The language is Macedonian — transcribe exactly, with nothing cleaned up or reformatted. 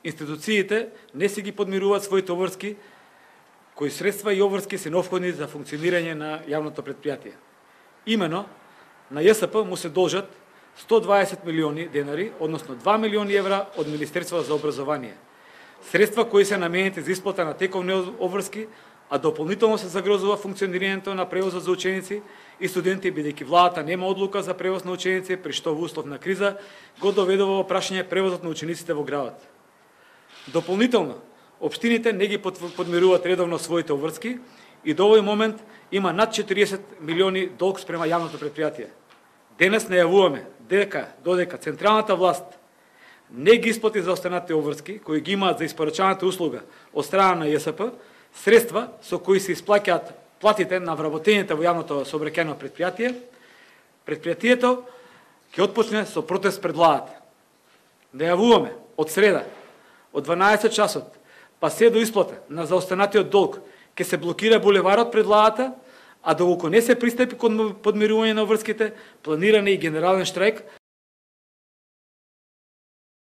институциите не си ги подмируваат своите обврски, кои средства и обврски се необходни за функционирање на јавното предпријатие. Имено, на ЈСП му се должат сто дваесет милиони денари, односно два милиони евра од Министерството за образование. Средства кои се наменети за исплата на тековни обврски, а дополнително се загрозува функционирањето на превозот за ученици и студенти, бидејќи владата нема одлука за превоз на ученици, при што во услов на криза го доведува во прашање превозот на учениците во градот. Дополнително, општините не ги подмируваат редовно своите обврски и до овој момент има над четириесет милиони долг спрема јавното предпријатие. Денес најавуваме дека додека централната власт не ги исплати за останатите обврски кои ги имаат за испорачаната услуга од страна на ЈСП, средства со кои се исплаќаат платите на вработените во јавното сообраќајно предпријатие, предпријатието ќе отпочне со протест пред владата. Најавуваме од среда, од дванаесет часот, па се до исплата на заостанатиот долг, ќе се блокира булеварот пред владата, а доколку не се пристапи кон подмирување на обврските, планиран е и генерален штрајк